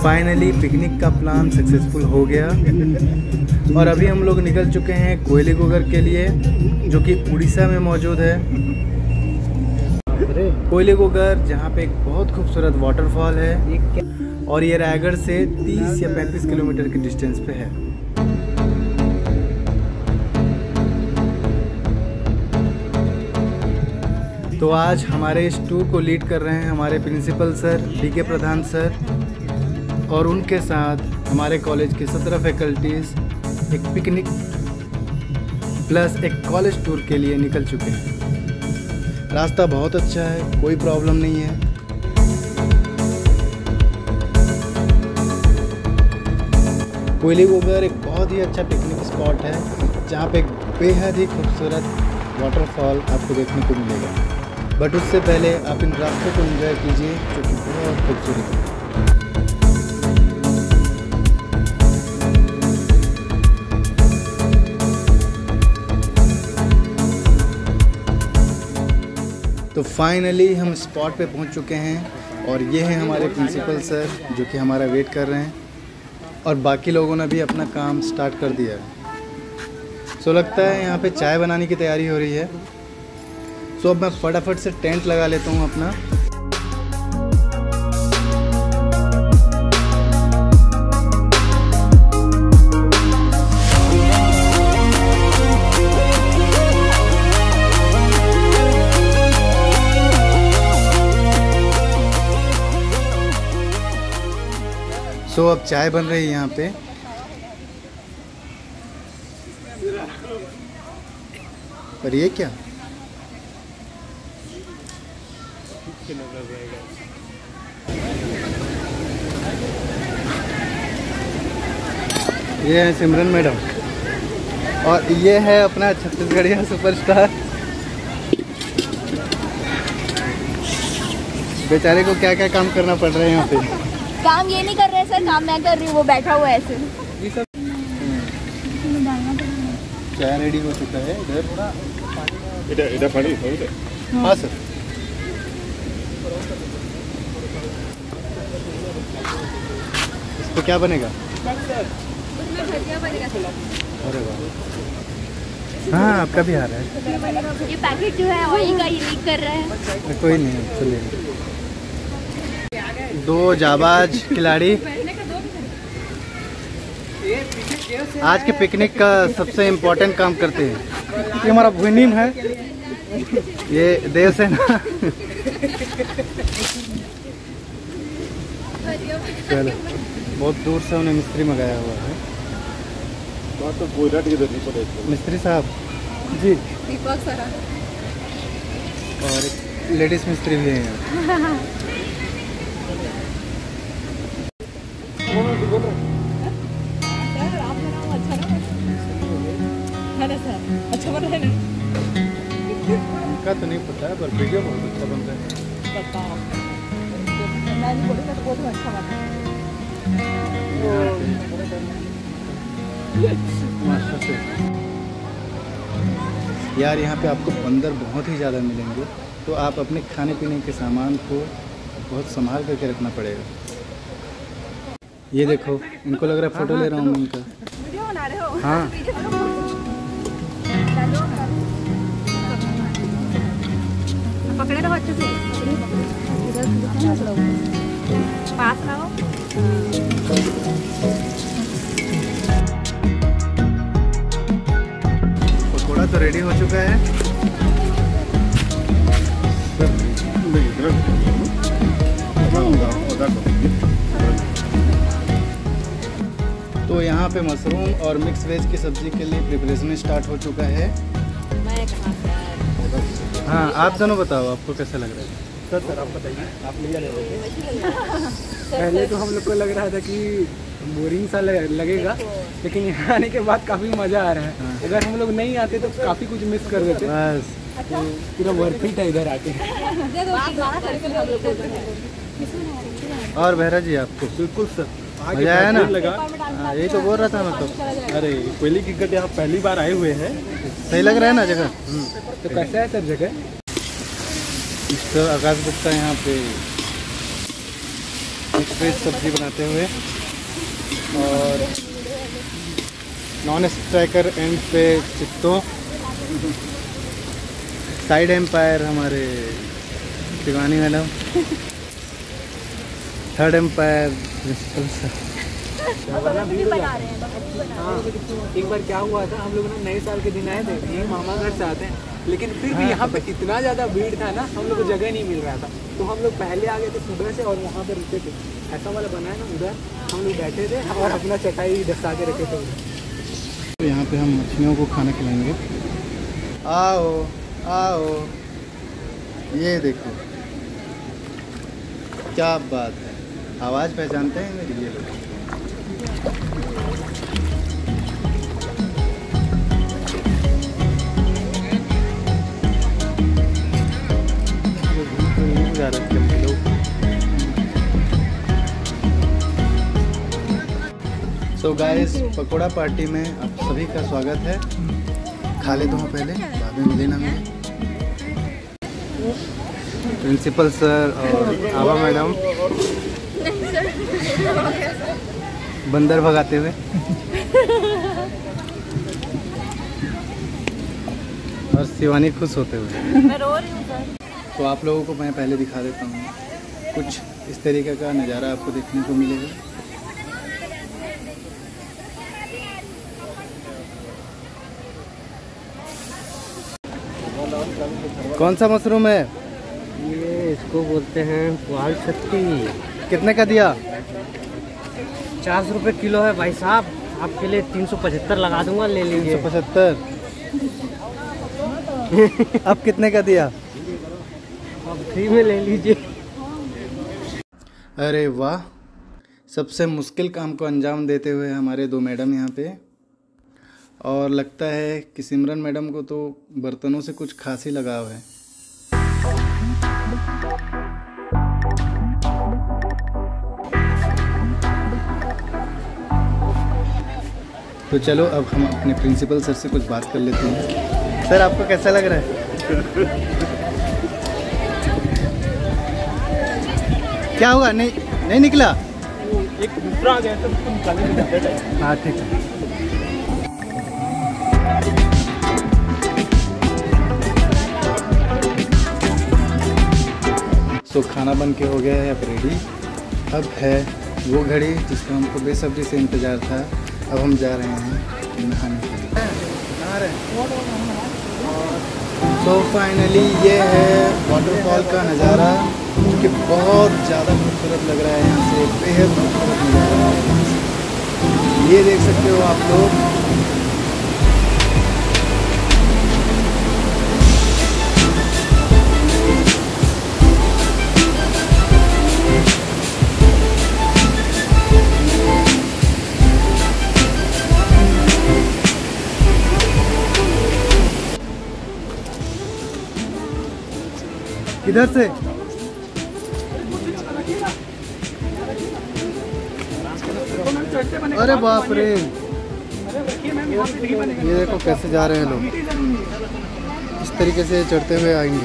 Finally picnic का plan successful हो गया और अभी हम लोग निकल चुके हैं कोयलीघुगर के लिए, जो कि उड़ीसा में मौजूद है। कोयलीघुगर जहाँ पे एक बहुत खूबसूरत वाटरफॉल है और ये रायगढ़ से 30 या 35 किलोमीटर के डिस्टेंस पे है। तो आज हमारे इस टूर को लीड कर रहे हैं हमारे principal sir DK Pradhan sir, और उनके साथ हमारे कॉलेज के 17 फैकल्टीज़ एक पिकनिक प्लस एक कॉलेज टूर के लिए निकल चुके हैं। रास्ता बहुत अच्छा है, कोई प्रॉब्लम नहीं है। कोयलीघुगर एक बहुत ही अच्छा पिकनिक स्पॉट है, जहाँ पे एक बेहद ही खूबसूरत वाटरफॉल आपको देखने को मिलेगा। बट उससे पहले आप इन रास्तों को एंजॉय कीजिए, जो कि बहुत खूबसूरत है। तो फाइनली हम स्पॉट पे पहुंच चुके हैं और ये हैं हमारे प्रिंसिपल सर, जो कि हमारा वेट कर रहे हैं, और बाकी लोगों ने भी अपना काम स्टार्ट कर दिया है। सो लगता है यहाँ पे चाय बनाने की तैयारी हो रही है। सो अब मैं फटाफट से टेंट लगा लेता हूँ अपना। सो अब चाय बन रही है यहाँ पे। पर ये क्या? ये है सिमरन मैडम और ये है अपना छत्तीसगढ़िया सुपरस्टार। बेचारे को क्या क्या काम करना पड़ रहा है यहाँ पे। काम ये नहीं कर रहे सर, काम मैं कर रही हूँ, वो बैठा हुआ है ऐसे। ये सब चाय रेडी हो चुका है इधर पानी। हाँ सर। इस पे क्या बनेगा? उसमें भजिया बनेगा। अरे वाह, हाँ आपका भी आ रहा है। ये पैकेट जो है ऑयल का, ये लीक कर रहा है। कोई नहीं, चलिए। दो जाबाज खिलाड़ी आज के पिकनिक का सबसे इम्पोर्टेंट काम करते हैं। ये हमारा भुनीम है, ये देवसेना। चलो, बहुत दूर से उन्हें मिस्त्री मंगाया हुआ है। मिस्त्री साहब जी, दीपक सर, और एक लेडीज मिस्त्री भी है यहाँ। अच्छा बन रहा है ना? उनका तो नहीं पता है, पर वीडियो बहुत अच्छा बन रहा है। बताओ, मैं नहीं बोलूँगा तो बहुत अच्छा बन रहा है। यार यहाँ पे आपको बंदर बहुत ही ज़्यादा मिलेंगे, तो आप अपने खाने पीने के सामान को बहुत संभाल करके रखना पड़ेगा। ये देखो, इनको लग रहा है फोटो ले रहा हूँ इनका। वीडियो बना रहे हो? हाँ। पकड़े रहो अच्छे से, पास लाओ। पकौड़ा तो रेडी हो चुका है। तो यहाँ पे मशरूम और मिक्स वेज की सब्जी के लिए प्रिपरेशन स्टार्ट हो चुका है। हाँ, आप दोनों बताओ, आपको कैसा लग रहा है? सर आप बताइए, आप नहीं जाने वाले? पहले तो हम लोग को लग रहा था कि बोरिंग सा लगेगा, लेकिन यहाँ आने के बाद काफ़ी मज़ा आ रहा है। हाँ। अगर हम लोग नहीं आते तो काफ़ी कुछ मिस कर देते। बस तो पूरा वर्थ इट है इधर आके। और बहरा जी, आपको बिल्कुल सर, मजा आया ना? लगा। यही तो बोल रहा था मैं तो। अरे कोयलीघुगर यहाँ पहली बार आए हुए हैं, सही लग रहा है ना जगह? तो कैसा है सर जगह? मिस्टर आकाश गुप्ता यहाँ पे मिक्स वेज सब्जी बनाते हुए, और नॉन स्ट्राइकर एंड पे चित्तो, साइड एम्पायर हमारे Shivani madam, third umpire principal sir. हाँ, एक बार क्या हुआ था, हम लोग ना नए साल के दिन आए थे, यही मामा घर से आते हैं, लेकिन फिर भी यहाँ पे इतना ज़्यादा भीड़ था ना, हम लोग को जगह नहीं मिल रहा था, तो हम लोग पहले आ गए थे सुबह से और वहाँ पे रुके थे। ऐसा वाला बना है ना, उधर हम लोग बैठे थे और अपना चൈ दस्ता के रखे थे। तो यहाँ पे हम मछलियों को खाना खिलाएंगे। आओ आओ, ये देखो क्या बात है, आवाज़ पहचानते हैं मेरी ये लोग। सो गाइस, पकोड़ा पार्टी में आप सभी का स्वागत है। खा लेता हूँ पहले, बाद में मिले ना मिले। प्रिंसिपल सर और आवा मैडम बंदर भगाते हुए, और शिवानी खुश होते हुए। मैं रो रही हूँ सर। तो आप लोगों को मैं पहले दिखा देता हूँ, कुछ इस तरीके का नज़ारा आपको देखने को मिलेगा। कौन सा मशरूम है ये? इसको बोलते हैं पुआल छत्ती। कितने का दिया? 400 रुपये किलो है भाई साहब, आपके लिए 375 लगा दूंगा, ले लीजिए। 375। अब कितने का दिया? अब फ्री में ले लीजिए। अरे वाह, सबसे मुश्किल काम को अंजाम देते हुए हमारे दो मैडम यहाँ पे, और लगता है कि सिमरन मैडम को तो बर्तनों से कुछ खास ही लगाव है। तो चलो अब हम अपने प्रिंसिपल सर से कुछ बात कर लेते हैं। सर, आपको कैसा लग रहा है? क्या हुआ? नहीं निकला? एक दूसरा आ गया तो उसको निकालने में झंझट है। हाँ ठीक है। सो खाना बन के हो गया है अब रेडी। अब है वो घड़ी जिसका हमको बेसब्री से इंतज़ार था। अब हम जा रहे हैं नहाने के लिए। नहा रहे हैं। सो फाइनली ये है वाटरफॉल का नज़ारा, कि बहुत ज़्यादा खूबसूरत लग रहा है यहाँ से, बेहद खूबसूरत नज़ारा है यहाँ से। ये देख सकते हो आप लोग। किधर से? अरे बाप रे, ये देखो कैसे जा रहे हैं लोग, इस तरीके से चढ़ते हुए आएंगे।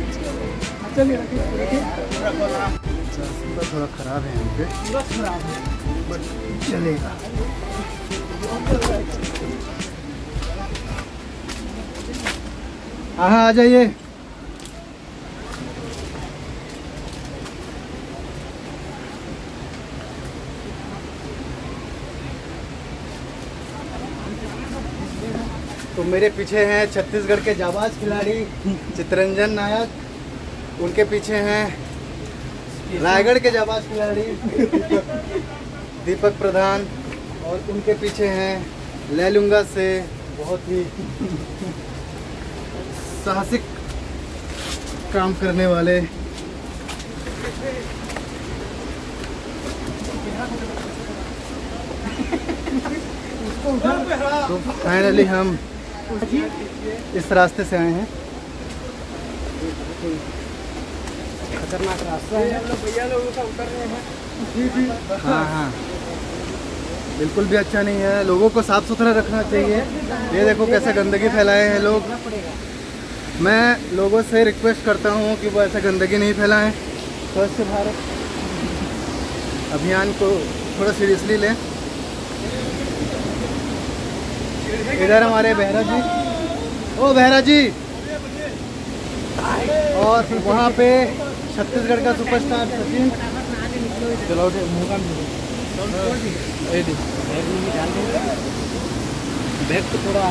रास्ता थोड़ा ख़राब है यहाँ पे, बट चलेगा। हाँ, आ जाइए। तो मेरे पीछे हैं छत्तीसगढ़ के जाबाज खिलाड़ी चितरंजन नायक, उनके पीछे हैं रायगढ़ के जाबाज खिलाड़ी दीपक प्रधान, और उनके पीछे हैं लैलूंगा से बहुत ही साहसिक काम करने वाले तो फाइनली हम इस रास्ते से आए हैं। खतरनाक रास्ता है, भैया लोगों का उतर रहे हैं। हाँ, बिल्कुल भी अच्छा नहीं है। लोगों को साफ सुथरा रखना चाहिए। ये देखो कैसे गंदगी फैलाए हैं लोग। मैं लोगों से रिक्वेस्ट करता हूँ कि वो ऐसे गंदगी नहीं फैलाएं। स्वच्छ भारत अभियान को थोड़ा सीरियसली लें। इधर हमारे बेहरा जी, ओ बेहरा जी, और वहाँ पे छत्तीसगढ़ का सुपरस्टार सचिन। चलो बैग तो थोड़ा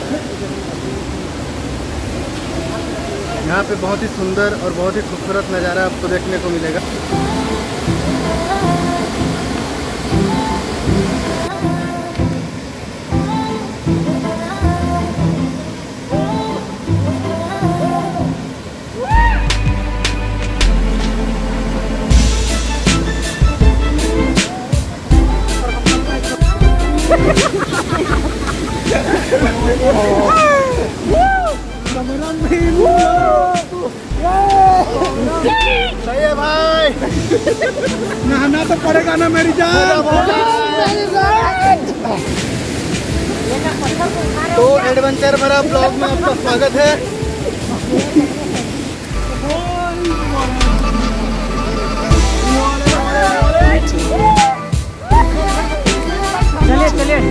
यहाँ पे बहुत ही सुंदर और बहुत ही खूबसूरत नज़ारा आपको देखने को मिलेगा। सही है भाई, नहाना तो पड़ेगा ना मेरी जान। तो एडवेंचर भरा ब्लॉग में आपका स्वागत है। चलिए चलिए।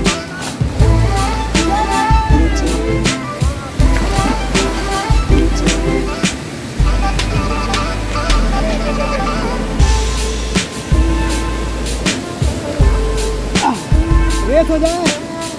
रेस हो जाए।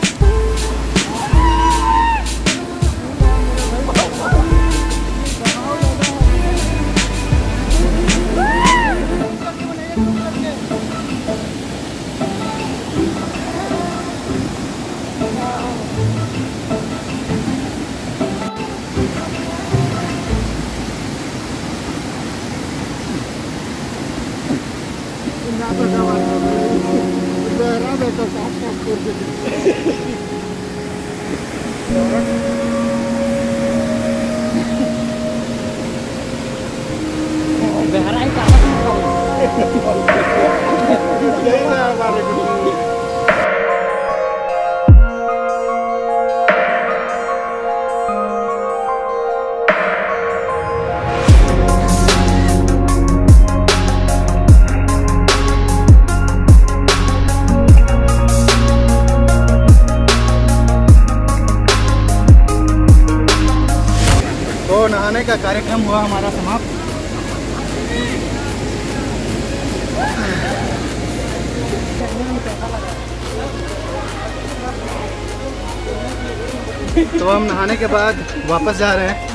तो नहाने का कार्यक्रम हुआ हमारा समाप्त। तो हम नहाने के बाद वापस जा रहे हैं।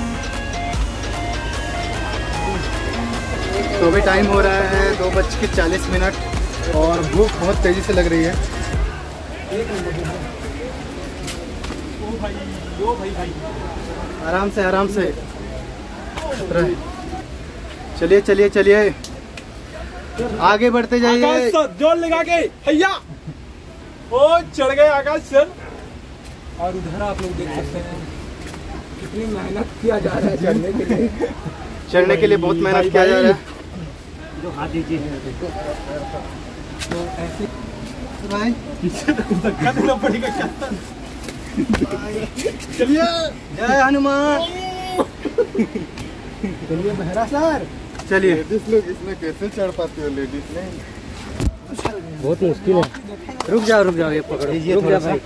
तो अभी टाइम हो रहा है 2:40 और भूख बहुत तेज़ी से लग रही है। आराम से आराम से। चलिए चलिए चलिए, आगे बढ़ते जाइए। जोर लगा के भैया ओ चढ़ गए आकाश सर। और उधर आप लोग देख सकते हैं कितनी मेहनत किया जा रहा है चढ़ने के लिए। चढ़ने के लिए बहुत मेहनत किया जा रहा है। जो हाथ दीजिए तो ऐसे भाई पीछे तो धक्का देना पड़ेगा क्या? चलिए, जय हनुमान। चलिए बहरा सर। चलिए। लेडीज लोग इसमें कैसे चढ़ पाती हो? लेडीज ने बहुत मुश्किल है। रुक जाओ ये पकड़ो। रुक जा भाई।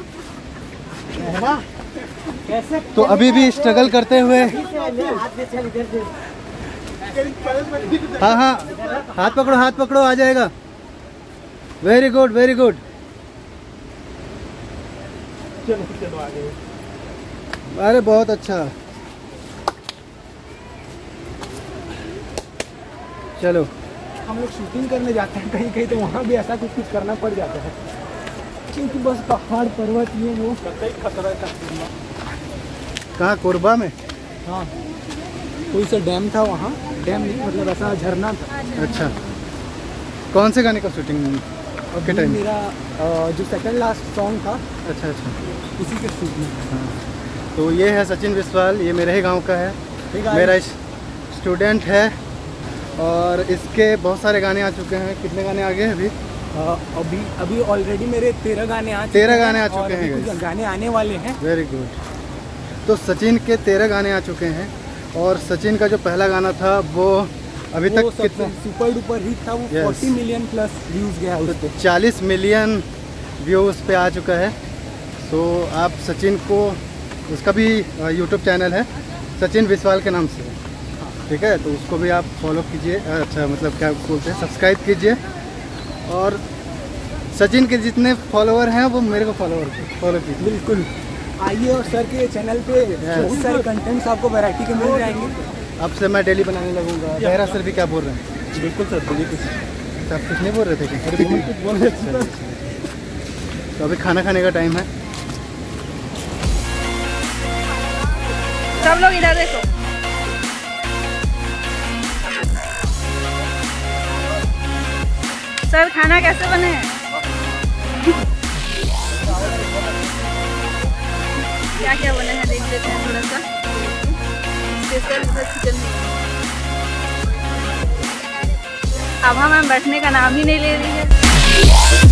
कैसे? तो अभी भी स्ट्रगल करते हुए, हाँ हाँ, हाथ पकड़ो आ जाएगा। Very good very good. चलो आगे। अरे बहुत अच्छा। चलो, हम लोग शूटिंग करने जाते हैं कहीं कहीं तो वहाँ भी ऐसा कुछ करना पड़ जाता है क्योंकि बस पहाड़ पर्वत ये वो खतरा था। कहाँ? कोरबा में? हाँ, कोई सा डैम था वहाँ। डैम नहीं मतलब ऐसा झरना था। अच्छा, कौन से गाने का शूटिंग के टाइम? मेरा जो सेकंड लास्ट सॉन्ग था। अच्छा, उसी के शूट में। हाँ। तो ये है सचिन बिस्वाल, ये मेरे ही गांव का है, मेरा स्टूडेंट है और इसके बहुत सारे गाने आ चुके हैं। कितने गाने आ गए हैं अभी ऑलरेडी मेरे 13 गाने आ चुके 13 गाने आ चुके हैं। कुछ गाने आने वाले हैं। Very good. तो सचिन के 13 गाने आ चुके हैं और सचिन का जो पहला गाना था वो अभी तक कितना सुपर डुपर हिट था वो। 40 मिलियन प्लस व्यूज गया उस पे। 40 मिलियन व्यूज़ पे आ चुका है। तो आप सचिन को, उसका भी यूट्यूब चैनल है सचिन विस्वाल के नाम से, ठीक है, तो उसको भी आप फॉलो कीजिए, अच्छा मतलब क्या बोलते हैं, सब्सक्राइब कीजिए। और सचिन के जितने फॉलोअर हैं वो मेरे को फॉलो कीजिए। बिल्कुल आइए और सर के चैनल पे बहुत सारे कंटेंट्स आपको वैरायटी के मिल जाएंगे। अब से मैं डेली बनाने लगूंगा। गहरा सर भी क्या बोल रहे हैं? बिल्कुल सर, बोलिए कुछ। आप कुछ नहीं बोल रहे थे क्या? कुछ बोल रहे थे। तो अभी खाना खाने का टाइम है। सब लोग इधर देखो। सर खाना कैसे बने हैं? क्या क्या बने हैं देख लेते हैं थोड़ा सा। Special chicken. आभा मैम बैठने का नाम ही नहीं ले रही है।